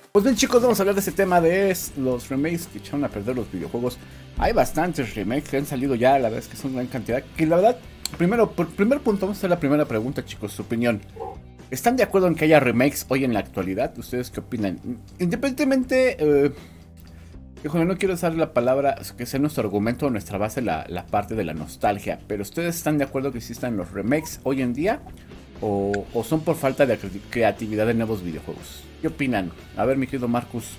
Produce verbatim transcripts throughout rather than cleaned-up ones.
Pues bien, chicos, vamos a hablar de ese tema de es- los remakes que echaron a perder los videojuegos. Hay bastantes remakes que han salido ya, la verdad es que son una gran cantidad. Que la verdad, primero, por primer punto, vamos a hacer la primera pregunta, chicos, su opinión. ¿Están de acuerdo en que haya remakes hoy en la actualidad? ¿Ustedes qué opinan? Independientemente, eh, híjole, no quiero usar la palabra, que sea nuestro argumento o nuestra base, la, la parte de la nostalgia, pero ¿ustedes están de acuerdo que existan los remakes hoy en día? ¿O, o son por falta de cre- creatividad de nuevos videojuegos? ¿Qué opinan? A ver, mi querido Marcus.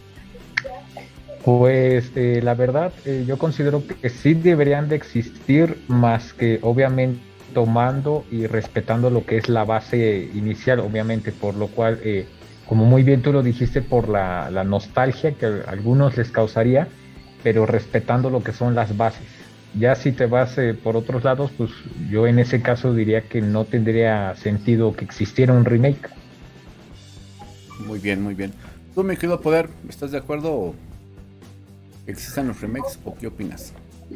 Pues eh, la verdad, eh, yo considero que sí deberían de existir, más que obviamente tomando y respetando lo que es la base inicial, obviamente, por lo cual, eh, como muy bien tú lo dijiste, por la, la nostalgia que a algunos les causaría, pero respetando lo que son las bases. Ya si te vas eh, por otros lados, pues yo en ese caso diría que no tendría sentido que existiera un remake. Muy bien, muy bien. ¿Tú, mi querido Poder, estás de acuerdo o que existan los remakes o qué opinas?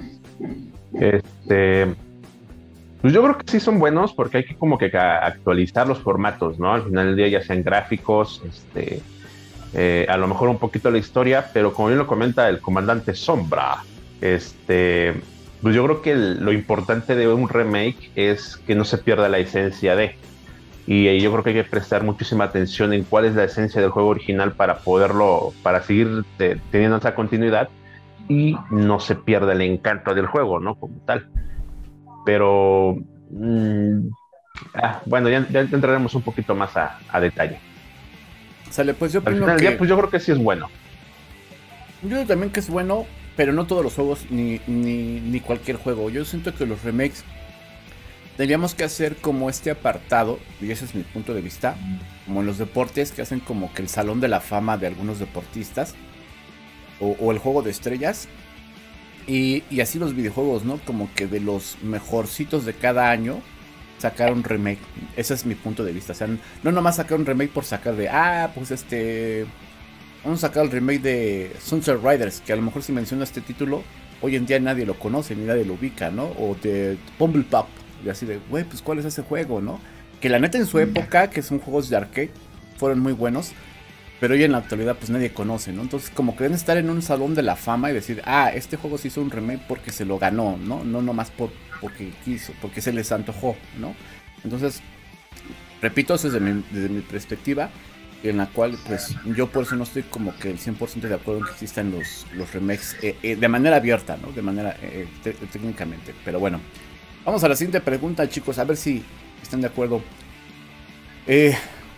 Este, pues yo creo que sí son buenos porque hay que como que ca- actualizar los formatos, ¿no? Al final del día ya sean gráficos, este, eh, a lo mejor un poquito la historia, pero como bien lo comenta el comandante Sombra, este, pues yo creo que el- lo importante de un remake es que no se pierda la esencia de, y eh, yo creo que hay que prestar muchísima atención en cuál es la esencia del juego original para poderlo, para seguir eh, teniendo esa continuidad y no se pierda el encanto del juego, ¿no? Como tal. Pero mmm, ah, bueno, ya, ya entraremos un poquito más a, a detalle. Sale, pues yo Al opino final del día, que pues yo creo que sí es bueno. yo creo también que es bueno, pero no todos los juegos ni, ni, ni cualquier juego. Yo siento que los remakes tendríamos que hacer como este apartado, y ese es mi punto de vista, como en los deportes que hacen como que el salón de la fama de algunos deportistas o, o el juego de estrellas. Y, y así los videojuegos, ¿no? Como que de los mejorcitos de cada año sacar un remake. Ese es mi punto de vista. O sea, no nomás sacar un remake por sacar de, ah, pues este, vamos a sacar el remake de Sunset Riders, que a lo mejor si menciona este título, hoy en día nadie lo conoce ni nadie lo ubica, ¿no? O de Bumble Pop, y así de, güey, pues cuál es ese juego, ¿no? Que la neta en su época, que son juegos de arcade, fueron muy buenos, pero hoy en la actualidad pues nadie conoce, ¿no? Entonces como que deben estar en un salón de la fama y decir, ah, este juego se hizo un remake porque se lo ganó, ¿no? No nomás por, porque quiso, porque se les antojó, ¿no? Entonces, repito, eso es desde mi, desde mi perspectiva, en la cual pues yo por eso no estoy como que el cien por ciento de acuerdo en que existan los, los remakes eh, eh, de manera abierta, ¿no? De manera eh, te- técnicamente, pero bueno. Vamos a la siguiente pregunta, chicos, a ver si están de acuerdo. Eh,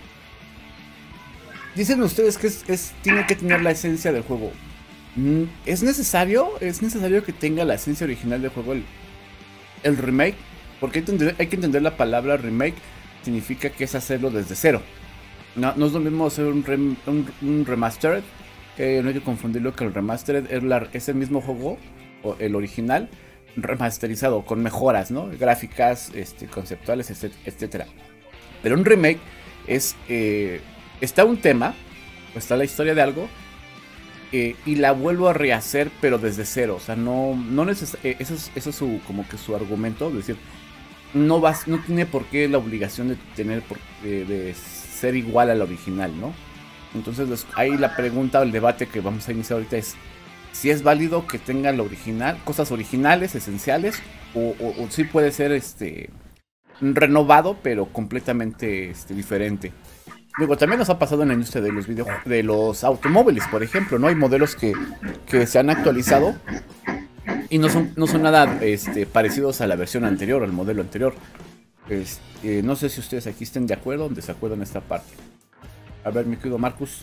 Dicen ustedes que es, es- tiene que tener la esencia del juego. Mm, ¿Es necesario? ¿Es necesario que tenga la esencia original del juego el, el remake? Porque hay, que entender- hay que entender la palabra remake. Significa que es hacerlo desde cero. No, no es lo mismo hacer un, rem- un, un remastered. Que no hay que confundirlo con el remastered. Es, la- es el mismo juego, o el original, remasterizado, con mejoras, ¿no? Gráficas, este, conceptuales, etc- etcétera. Pero un remake es... eh, está un tema, o está la historia de algo, eh, y la vuelvo a rehacer, pero desde cero. O sea, no, no neces eh, eso es, eso es su, como que su argumento, es decir, no vas, no tiene por qué la obligación de tener, por, de, de ser igual al original, ¿no? Entonces, des- ahí la pregunta o el debate que vamos a iniciar ahorita es si es válido que tenga lo original, cosas originales, esenciales, o, o, o si puede ser este renovado, pero completamente este, diferente. Digo, también nos ha pasado en la industria de los video, de los automóviles, por ejemplo, ¿no? Hay modelos que, que se han actualizado y no son, no son nada este, parecidos a la versión anterior, al modelo anterior. Este, no sé si ustedes aquí estén de acuerdo o en desacuerdo en esta parte. A ver, mi querido Marcus.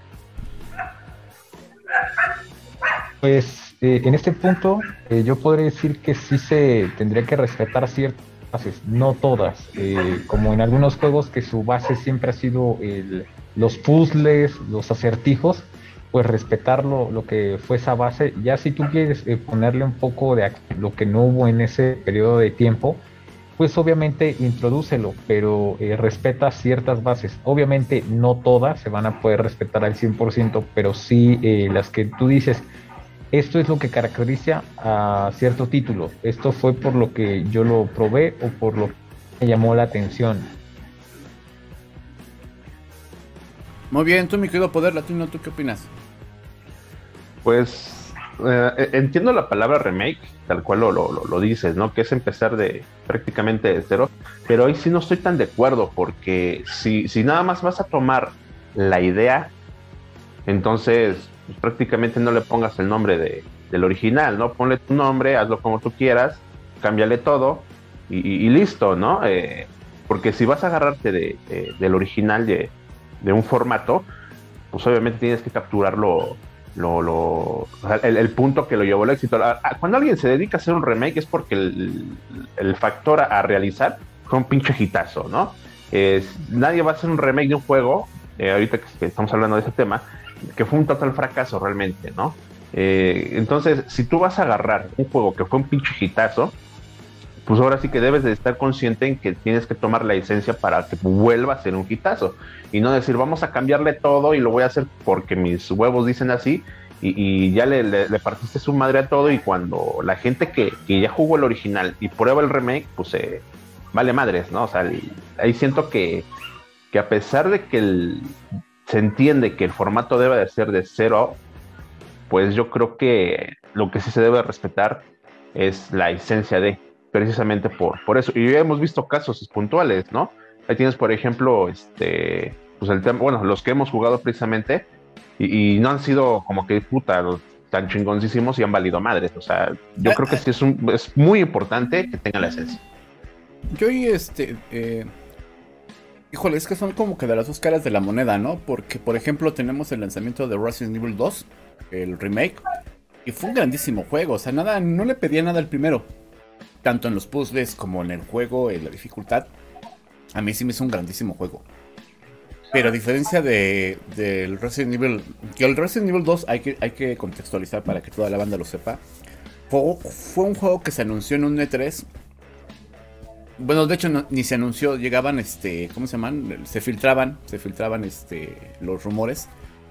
Pues eh, en este punto eh, yo podría decir que sí se tendría que respetar ciertas bases, no todas, eh, como en algunos juegos que su base siempre ha sido el- los puzzles, los acertijos, pues respetar lo, lo que fue esa base. Ya si tú quieres eh, ponerle un poco de ac- lo que no hubo en ese periodo de tiempo, pues obviamente introdúcelo, pero eh, respeta ciertas bases. Obviamente no todas se van a poder respetar al cien por ciento, pero sí eh, las que tú dices, esto es lo que caracteriza a cierto título. Esto fue por lo que yo lo probé o por lo que me llamó la atención. Muy bien, tú mi querido Poder Latino, ¿tú qué opinas? Pues eh, entiendo la palabra remake, tal cual lo, lo, lo, dices, ¿no? Que es empezar de prácticamente de cero, pero ahí sí no estoy tan de acuerdo, porque si, si nada más vas a tomar la idea, entonces pues, prácticamente no le pongas el nombre de, del original, ¿no? Ponle tu nombre, hazlo como tú quieras, cámbiale todo y, y, y listo, ¿no? Eh, porque si vas a agarrarte de, de, del original de, de un formato, pues obviamente tienes que capturarlo. Lo, lo, o sea, el, el punto que lo llevó al éxito. Cuando alguien se dedica a hacer un remake es porque el, el factor a, a realizar fue un pinche hitazo, ¿no? Es, nadie va a hacer un remake de un juego, eh, ahorita que, que estamos hablando de ese tema, que fue un total fracaso realmente, ¿no? Eh, entonces, si tú vas a agarrar un juego que fue un pinche hitazo, pues ahora sí que debes de estar consciente en que tienes que tomar la licencia para que vuelva a ser un hitazo y no decir vamos a cambiarle todo y lo voy a hacer porque mis huevos dicen así y, y ya le, le, le partiste su madre a todo y cuando la gente que, que ya jugó el original y prueba el remake, pues eh, vale madres, ¿no? O sea, el, ahí siento que, que a pesar de que el, se entiende que el formato debe de ser de cero, pues yo creo que lo que sí se debe respetar es la esencia de precisamente por, por eso. Y ya hemos visto casos puntuales, ¿no? Ahí tienes, por ejemplo, este, pues el tema, bueno, los que hemos jugado precisamente, y, y no han sido como que puta, los tan chingoncísimos y han valido madres. O sea, yo creo que sí es, un, es muy importante que tenga la esencia. Yo y este, eh, híjole, es que son como que de las dos caras de la moneda, ¿no? Porque, por ejemplo, tenemos el lanzamiento de Resident Evil dos, el remake, y fue un grandísimo juego. O sea, nada, no le pedía nada al primero. Tanto en los puzzles como en el juego, en la dificultad. A mí sí me hizo un grandísimo juego. Pero a diferencia de, del Resident Evil, que el Resident Evil dos hay que, hay que contextualizar para que toda la banda lo sepa. Fue, fue un juego que se anunció en un E tres. Bueno, de hecho no, ni se anunció, llegaban, este, ¿cómo se llaman? Se filtraban, se filtraban este, los rumores.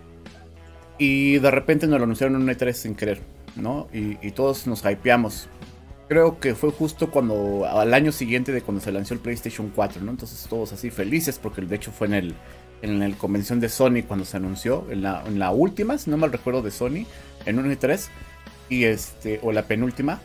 Y de repente nos lo anunciaron en un E tres sin querer, ¿no? Y, y todos nos hypeamos. Creo que fue justo cuando, al año siguiente de cuando se lanzó el PlayStation cuatro, ¿no? Entonces todos así felices, porque de hecho fue en el, en el convención de Sony cuando se anunció, en la, en la última, si no mal recuerdo, de Sony, en un E tres, y este, o la penúltima.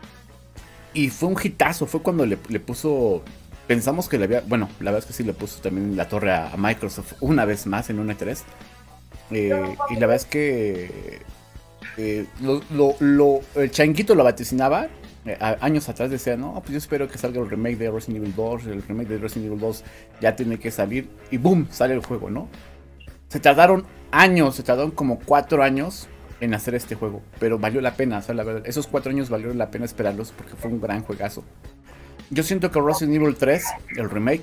Y fue un hitazo, fue cuando le, le puso, pensamos que le había, bueno, la verdad es que sí le puso también la torre a, a Microsoft una vez más en un E tres. Eh, y la verdad es que eh, lo, lo, lo, el changuito lo vaticinaba. Años atrás decía, no, pues yo espero que salga el remake de Resident Evil dos, el remake de Resident Evil dos ya tiene que salir, y boom, sale el juego, ¿no? Se tardaron años, se tardaron como cuatro años en hacer este juego, pero valió la pena, o sea, la verdad, esos cuatro años valieron la pena esperarlos porque fue un gran juegazo. Yo siento que Resident Evil tres, el remake,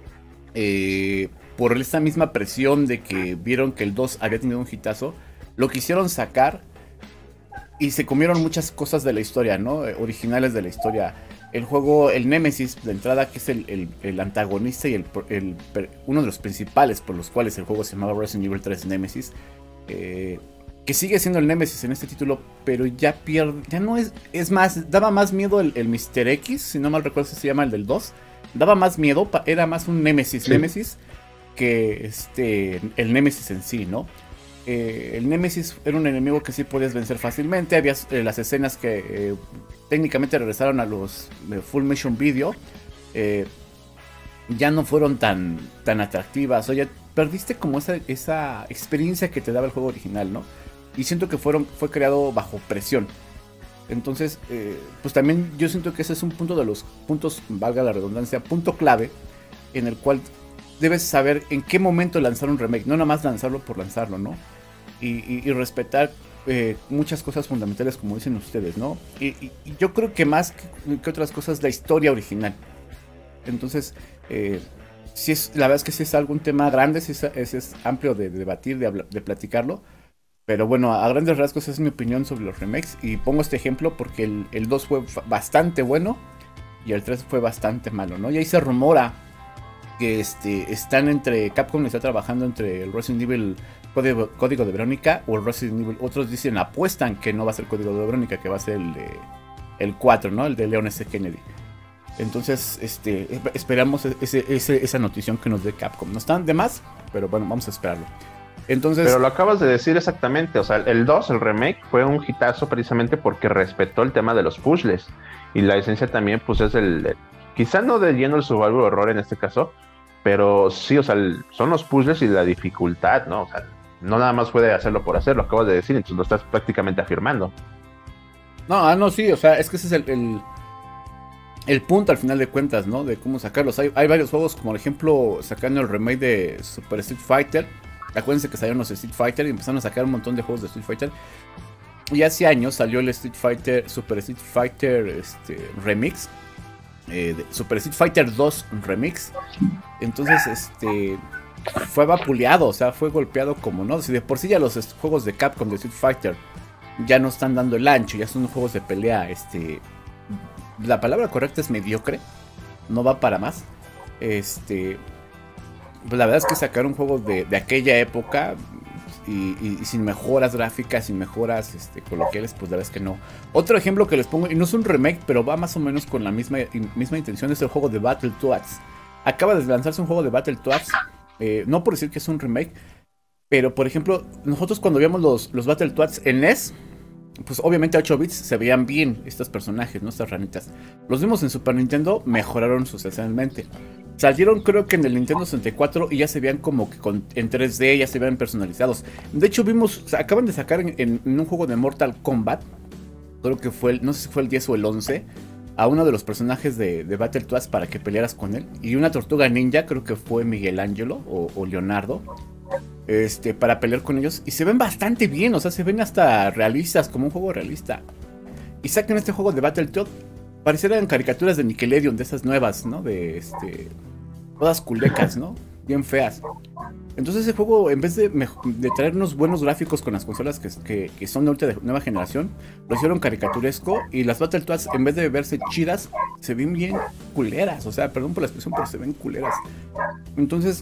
eh, por esa misma presión de que vieron que el dos había tenido un hitazo, lo quisieron sacar. Y se comieron muchas cosas de la historia, ¿no? Eh, originales de la historia. El juego, el Nemesis, de entrada, que es el, el, el antagonista y el, el, uno de los principales por los cuales el juego se llamaba Resident Evil tres Nemesis. Eh, que sigue siendo el Nemesis en este título, pero ya pierde, ya no es, es más, daba más miedo el, el mister X, si no mal recuerdo se llama el del dos. Daba más miedo, era más un Nemesis, sí. Nemesis, que este, el Nemesis en sí, ¿no? Eh, el Nemesis era un enemigo que sí podías vencer fácilmente. Había eh, las escenas que eh, técnicamente regresaron a los eh, Full Motion Video. Eh, ya no fueron tan, tan atractivas. Oye, perdiste como esa, esa experiencia que te daba el juego original, ¿no? Y siento que fueron, fue creado bajo presión. Entonces, eh, pues también yo siento que ese es un punto de los puntos, valga la redundancia, punto clave en el cual debes saber en qué momento lanzar un remake. No nada más lanzarlo por lanzarlo, ¿no? Y, y, y respetar eh, muchas cosas fundamentales, como dicen ustedes, ¿no? Y, y, y yo creo que más que, que otras cosas, la historia original. Entonces, eh, si es, la verdad es que sí es algún tema grande, sí es, es, es amplio de, de debatir, de, de platicarlo. Pero bueno, a grandes rasgos esa es mi opinión sobre los remakes. Y pongo este ejemplo porque el, el dos fue bastante bueno y el tres fue bastante malo, ¿no? Y ahí se rumora que este, están entre, Capcom está trabajando entre el Resident Evil Código, Código de Verónica o el Resident Evil. Otros dicen, apuestan que no va a ser Código de Verónica, que va a ser el de, el cuatro, ¿no? El de Leon S. Kennedy. Entonces, este, esperamos ese, ese, esa notición que nos dé Capcom. No están de más, pero bueno, vamos a esperarlo. Entonces, pero lo acabas de decir exactamente, o sea, el dos, el remake, fue un hitazo precisamente porque respetó el tema de los puzzles, y la esencia también, pues es el, el quizá no de lleno el survival horror en este caso, pero sí, o sea, el, son los puzzles y la dificultad, ¿no? O sea, no nada más fue de hacerlo por hacerlo, acabas de decir, entonces lo estás prácticamente afirmando. no, ah, no, sí, o sea, es que ese es el, el, el punto al final de cuentas, ¿no? De cómo sacarlos. Hay, hay varios juegos, como por ejemplo, sacando el remake de Super Street Fighter. Acuérdense que salieron los Street Fighter y empezaron a sacar un montón de juegos de Street Fighter. Y hace años salió el Street Fighter, Super Street Fighter este, Remix. Eh, de Super Street Fighter dos Remix. Entonces, este... fue vapuleado, o sea, fue golpeado como no. Si de por sí ya los est- juegos de Capcom de Street Fighter ya no están dando el ancho, ya son juegos de pelea, este... la palabra correcta es mediocre. No va para más. Este... Pues la verdad es que sacar un juego de, de aquella época y, y, y sin mejoras gráficas, sin mejoras este, coloquiales, pues la verdad es que no. Otro ejemplo que les pongo, y no es un remake, pero va más o menos con la misma, misma intención, es el juego de Battletoads. Acaba de lanzarse un juego de Battletoads, eh, no por decir que es un remake, pero por ejemplo, nosotros cuando veíamos los, los Battletoads en N E S, pues obviamente a ocho bits se veían bien estos personajes, ¿no? Estas ranitas. Los vimos en Super Nintendo, mejoraron sustancialmente. Salieron creo que en el Nintendo sesenta y cuatro y ya se veían como que con, en tres D, ya se veían personalizados. De hecho vimos, o sea, acaban de sacar en, en, en un juego de Mortal Kombat, creo que fue el, no sé si fue el diez o el once, a uno de los personajes de, de Battletoads para que pelearas con él. Y una tortuga ninja, creo que fue Miguel Ángelo o, o Leonardo, este, para pelear con ellos. Y se ven bastante bien, o sea, se ven hasta realistas, como un juego realista. Y sacan este juego de Battletoads. Parecieran caricaturas de Nickelodeon, de esas nuevas, ¿no? De este... todas culecas, ¿no? Bien feas. Entonces ese juego, en vez de, de traernos buenos gráficos con las consolas que, que, que son de ahorita de nueva generación, lo hicieron caricaturesco. Y las Battletoads, en vez de verse chidas, se ven bien culeras. O sea, perdón por la expresión, pero se ven culeras. Entonces,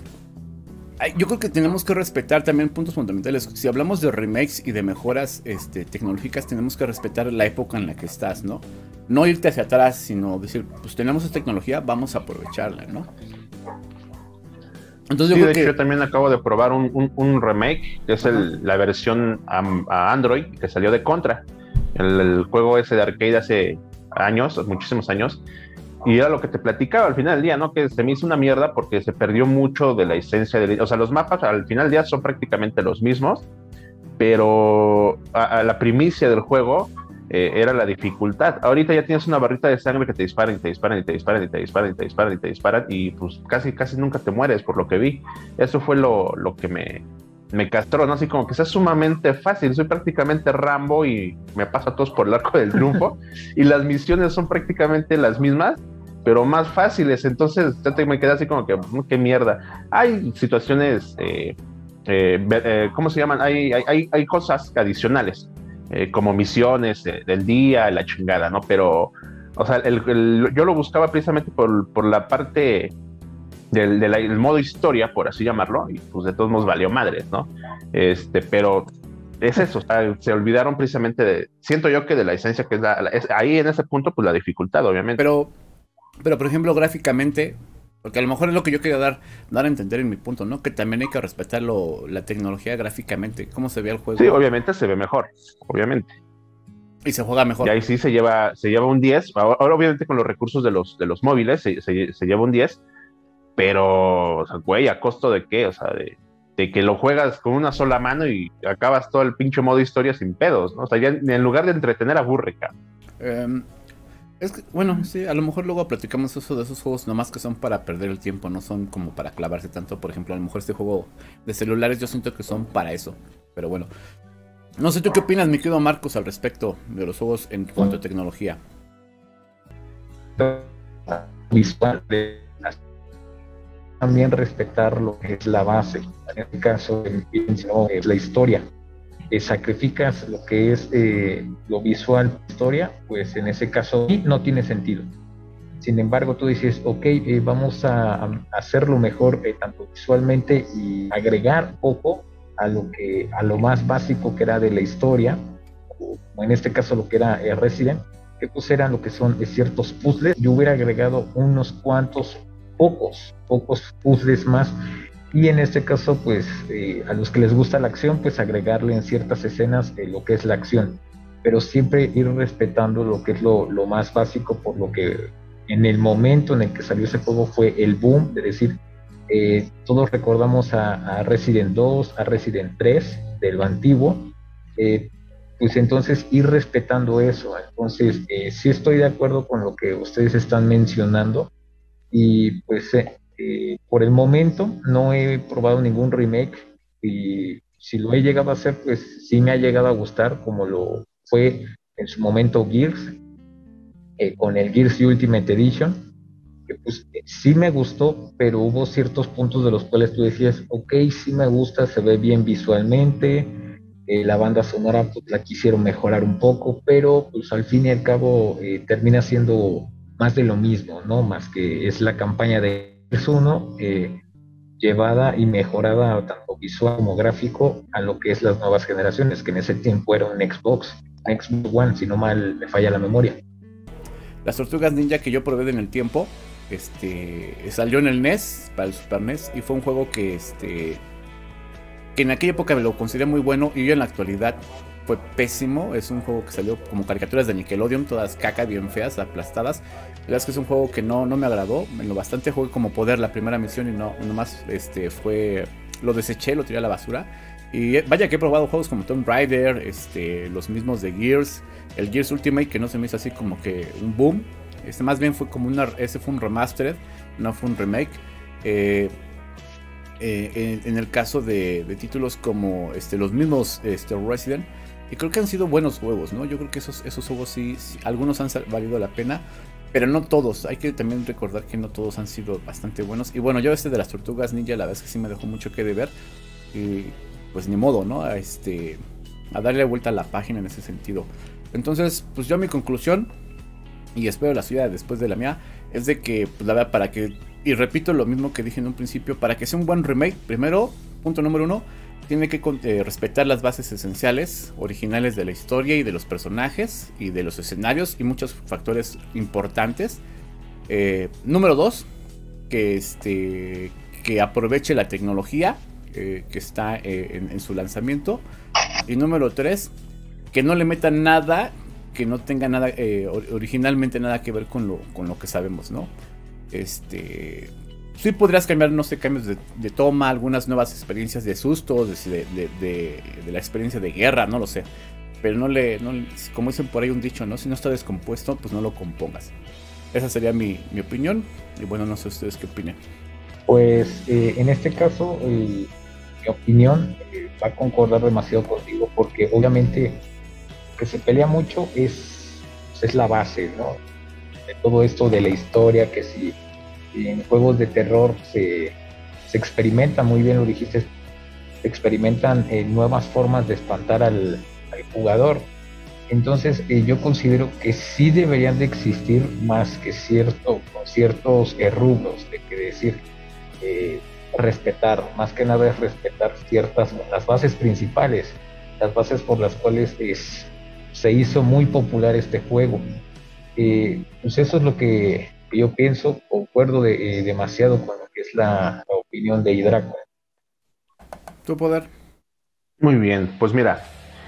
yo creo que tenemos que respetar también puntos fundamentales. Si hablamos de remakes y de mejoras este, tecnológicas, tenemos que respetar la época en la que estás, ¿no? No irte hacia atrás, sino decir, pues tenemos esta tecnología, vamos a aprovecharla, ¿no? Entonces yo sí, creo de que... hecho yo también acabo de probar un, un, un remake, que es el, la versión a, a Android, que salió de Contra. El, el juego ese de arcade hace años, muchísimos años. Y era lo que te platicaba al final del día, ¿no? Que se me hizo una mierda porque se perdió mucho de la esencia del... O sea, los mapas al final del día son prácticamente los mismos, pero a, a la primicia del juego eh, era la dificultad. Ahorita ya tienes una barrita de sangre que te disparan y te disparan y te disparan y te disparan y te disparan y te disparan y pues casi, casi nunca te mueres por lo que vi. Eso fue lo, lo que me, me castró, ¿no? Así como que sea sumamente fácil. Soy prácticamente Rambo y me paso a todos por el arco del triunfo y las misiones son prácticamente las mismas, pero más fáciles. Entonces ya te, me quedé así como que, qué mierda. Hay situaciones, eh, eh, eh, ¿cómo se llaman? Hay, hay, hay cosas adicionales, eh, como misiones eh, del día, la chingada, ¿no? Pero, o sea, el, el, yo lo buscaba precisamente por, por la parte del, del el modo historia, por así llamarlo, y pues de todos modos valió madres, ¿no? Este, pero es eso, o sea, se olvidaron precisamente de, siento yo que de la esencia que es, la, la, es ahí en ese punto, pues la dificultad, obviamente. Pero... Pero, por ejemplo, gráficamente, porque a lo mejor es lo que yo quería dar, dar a entender en mi punto, ¿no? Que también hay que respetar lo, la tecnología gráficamente, cómo se ve el juego. Sí, obviamente se ve mejor, obviamente. Y se juega mejor. Y ahí sí se lleva, se lleva un diez, ahora obviamente con los recursos de los, de los móviles se, se, se lleva un diez, pero, o sea, güey, ¿a costo de qué? O sea, de, de que lo juegas con una sola mano y acabas todo el pinche modo historia sin pedos, ¿no? O sea, ya en lugar de entretener, aburre, cabrón. Um... Es que, bueno, sí, a lo mejor luego platicamos eso de esos juegos nomás que son para perder el tiempo, no son como para clavarse tanto. Por ejemplo, a lo mejor este juego de celulares yo siento que son para eso. Pero bueno, no sé tú qué opinas, mi querido Marcos, al respecto de los juegos en cuanto a tecnología. Visual, también respetar lo que es la base, en este caso la historia. Eh, sacrificas lo que es eh, lo visual, historia, pues en ese caso no tiene sentido. Sin embargo, tú dices, ok, eh, vamos a, a hacerlo mejor eh, tanto visualmente y agregar poco a lo que a lo más básico que era de la historia, o en este caso lo que era eh, Resident, que pues eran lo que son eh, ciertos puzzles. Yo hubiera agregado unos cuantos, pocos, pocos puzzles más y en este caso, pues eh, a los que les gusta la acción, pues agregarle en ciertas escenas eh, lo que es la acción, pero siempre ir respetando lo que es lo, lo más básico, por lo que en el momento en el que salió ese juego fue el boom, de decir, eh, todos recordamos a, a Resident dos, a Resident tres, del antiguo, eh, pues entonces ir respetando eso. Entonces eh, sí estoy de acuerdo con lo que ustedes están mencionando, y pues eh, eh, por el momento no he probado ningún remake, y si lo he llegado a hacer, pues sí me ha llegado a gustar, como lo fue en su momento Gears, eh, con el Gears Ultimate Edition, que pues eh, sí me gustó, pero hubo ciertos puntos de los cuales tú decías, ok, sí me gusta, se ve bien visualmente, eh, la banda sonora pues la quisieron mejorar un poco, pero pues al fin y al cabo eh, termina siendo más de lo mismo, ¿no? Más que es la campaña de Gears uno, eh, llevada y mejorada tanto visual como gráfico a lo que es las nuevas generaciones, que en ese tiempo era un Xbox, un Xbox One, si no mal me falla la memoria. Las Tortugas Ninja que yo probé en el tiempo, este, salió en el N E S, para el Super N E S, y fue un juego que, este, que en aquella época me lo consideré muy bueno, y yo en la actualidad fue pésimo. Es un juego que salió como caricaturas de Nickelodeon, todas caca, bien feas, aplastadas. La verdad es que es un juego que no, no me agradó. En lo bastante jugué como poder la primera misión y no, nomás este, fue, lo deseché, lo tiré a la basura. Y vaya que he probado juegos como Tomb Raider, este, los mismos de Gears, el Gears Ultimate, que no se me hizo así como que un boom. Este más bien fue como una, ese fue un remastered, no fue un remake. Eh, eh, en, en el caso de, de títulos como este, los mismos este, Resident, y creo que han sido buenos juegos, ¿no? Yo creo que esos, esos juegos sí, sí, algunos han valido la pena, pero no todos. Hay que también recordar que no todos han sido bastante buenos. Y bueno, yo este de las Tortugas Ninja, la verdad es que sí me dejó mucho que deber. Y pues ni modo, ¿no? A, este, a darle vuelta a la página en ese sentido. Entonces, pues yo mi conclusión, y espero la suya después de la mía, es de que, pues la verdad, para que, y repito lo mismo que dije en un principio, para que sea un buen remake, primero, punto número uno, tiene que eh, respetar las bases esenciales, originales de la historia y de los personajes y de los escenarios y muchos factores importantes. Eh, número dos, que, este, que aproveche la tecnología eh, que está eh, en, en su lanzamiento. Y número tres, que no le metan nada que no tenga nada eh, originalmente nada que ver con lo, con lo que sabemos, ¿no? Este... Sí podrías cambiar, no sé, cambios de, de toma, algunas nuevas experiencias de susto, de, de, de, de la experiencia de guerra, no lo sé. Pero no le, no, como dicen por ahí un dicho, ¿no? Si no está descompuesto, pues no lo compongas. Esa sería mi, mi opinión. Y bueno, no sé ustedes qué opinan. Pues eh, en este caso, eh, mi opinión eh, va a concordar demasiado contigo, porque obviamente lo que se pelea mucho es, es la base, ¿no? De todo esto de la historia, que si en juegos de terror se, se experimenta muy bien, lo dijiste, se experimentan eh, nuevas formas de espantar al, al jugador. Entonces eh, yo considero que sí deberían de existir más que cierto, con ciertos eh, rubros, de que decir, eh, respetar, más que nada es respetar ciertas, las bases principales, las bases por las cuales es, se hizo muy popular este juego. Eh, pues eso es lo que yo pienso, concuerdo de, eh, demasiado con lo que es la, la opinión de Hidraco. Tu poder. Muy bien, pues mira,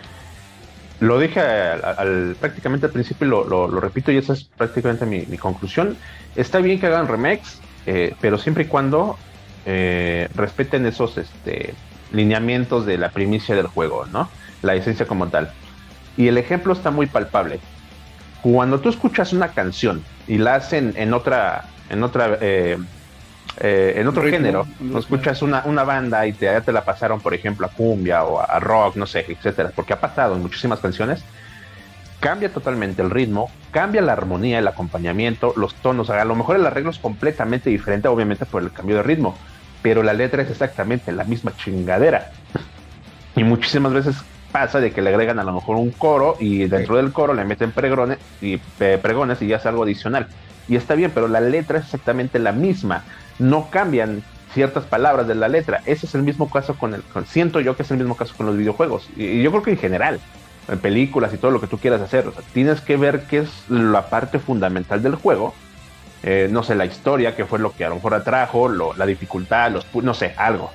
lo dije al, al, prácticamente al principio y lo, lo, lo repito, y esa es prácticamente mi, mi conclusión. Está bien que hagan remakes, eh, pero siempre y cuando eh, respeten esos este, lineamientos de la primicia del juego, ¿no? La esencia como tal. Y el ejemplo está muy palpable. Cuando tú escuchas una canción y la hacen en otra, en otra, eh, eh, en otro ritmo, género, no escuchas una, una banda y te, ya te la pasaron, por ejemplo, a cumbia o a, a rock, no sé, etcétera, porque ha pasado en muchísimas canciones, cambia totalmente el ritmo, cambia la armonía, el acompañamiento, los tonos, a lo mejor el arreglo es completamente diferente, obviamente por el cambio de ritmo, pero la letra es exactamente la misma chingadera. Y muchísimas veces pasa de que le agregan a lo mejor un coro y dentro del coro le meten pregones y, eh, pregones y ya es algo adicional. Y está bien, pero la letra es exactamente la misma. No cambian ciertas palabras de la letra. Ese es el mismo caso con el... Con, siento yo que es el mismo caso con los videojuegos. Y, y yo creo que en general, en películas y todo lo que tú quieras hacer, o sea, tienes que ver qué es la parte fundamental del juego. Eh, no sé, la historia, que fue lo que a lo mejor atrajo, lo, la dificultad, los, no sé, algo.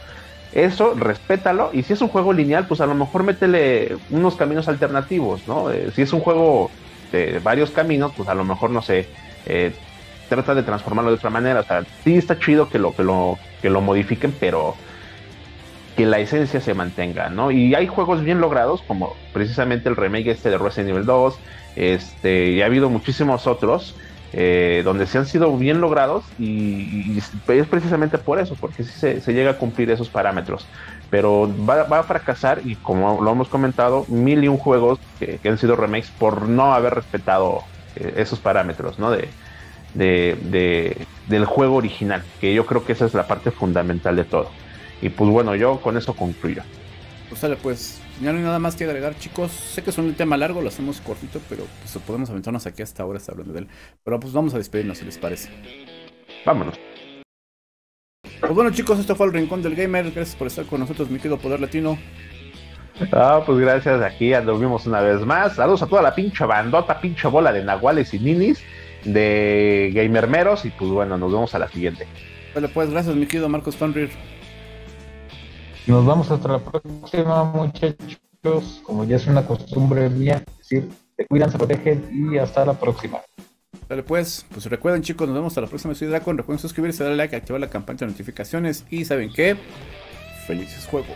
Eso, respétalo, y si es un juego lineal, pues a lo mejor métele unos caminos alternativos, ¿no? Eh, si es un juego de varios caminos, pues a lo mejor, no sé, eh, trata de transformarlo de otra manera. O sea, sí está chido que lo, que lo, que lo modifiquen, pero que la esencia se mantenga, ¿no? Y hay juegos bien logrados, como precisamente el remake este de Resident Evil dos, este, y ha habido muchísimos otros, eh, donde se han sido bien logrados, y, y es precisamente por eso, porque sí se, se llega a cumplir esos parámetros. Pero va, va a fracasar, y como lo hemos comentado, mil y un juegos que, que han sido remakes por no haber respetado eh, esos parámetros, ¿no? De, de, de, del juego original, que yo creo que esa es la parte fundamental de todo. Y pues bueno, yo con eso concluyo. Pues sale pues, ya no hay nada más que agregar, chicos. Sé que es un tema largo, lo hacemos cortito, pero pues podemos aventarnos aquí hasta ahora está hablando de él. Pero pues vamos a despedirnos, si les parece. Vámonos. Pues bueno, chicos, esto fue el Rincón del Gamer. Gracias por estar con nosotros, mi querido Poder Latino. Ah, pues gracias, aquí anduvimos una vez más. Saludos a toda la pinche bandota, pinche bola de nahuales y ninis, de gamermeros, y pues bueno, nos vemos a la siguiente. Vale, pues gracias, mi querido Marcos Fenrir. Nos vamos hasta la próxima, muchachos. Como ya es una costumbre mía, es decir, se cuidan, se protegen y hasta la próxima. Dale pues, pues recuerden, chicos, nos vemos hasta la próxima. Soy Dracon, recuerden suscribirse, darle like, activar la campana de notificaciones y ¿saben qué? Felices juegos.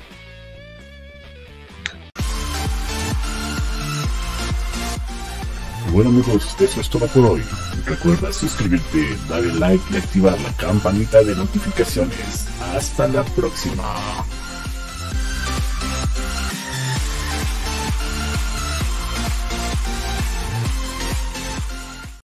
Bueno amigos, eso es todo por hoy. Recuerda suscribirte, darle like y activar la campanita de notificaciones. Hasta la próxima.